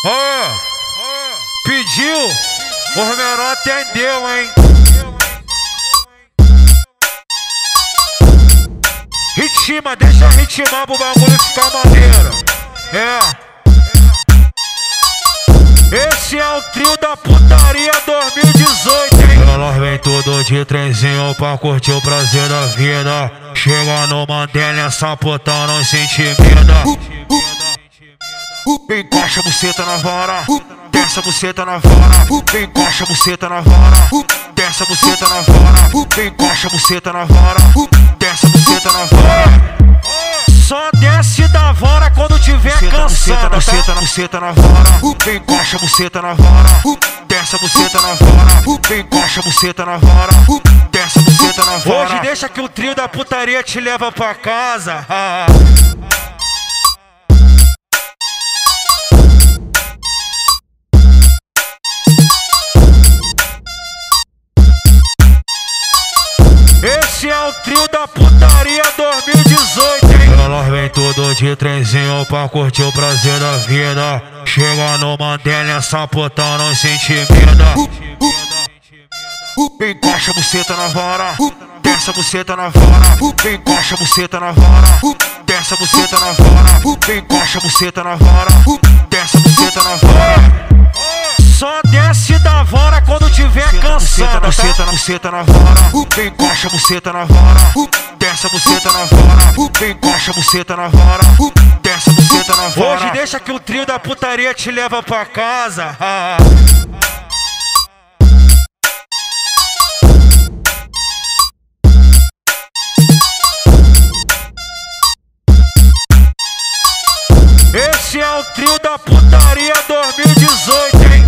Ó, pediu, os menor atendeu, hein? Ritma, deixa ritmar pro bagulho ficar maneiro. Esse é o trio da putaria 2018, hein? Elas vem tudo de trenzinho pra curtir o prazer da vida. Chega no Mandela, essa puta não se intimida. Encosta a buceta na vara, desce a buceta na vara. Encosta a buceta na vara, desce a buceta na vara. Encosta a buceta na vara, desce a buceta na vara. Só desce da vara quando tiver cansada, tá? Buceta na vara, encosta a buceta na vara. Desce a buceta na vara, encosta a buceta na vara. Desce a buceta na vara. Hoje deixa que o trio da putaria te leva pra casa. Esse é o trio da putaria 2018, hein? Elas vem tudo de trenzinho pra curtir o prazer da vida. Chega no Mandela, essa puta não se intimida. Encosta a buceta na vara, desce a buceta na vara. Encosta a buceta na vara, desce a buceta na vara. Encosta a buceta na vara, desce a buceta na vara. Só desce da vara quando tiver cansada, tá? Buceta na vara, encosta a buceta na vara. Desce a buceta na vara, encosta a buceta na vara. Desce a buceta na vara. Hoje deixa que o trio da putaria te leva pra casa. Esse é o trio da putaria 2018, hein?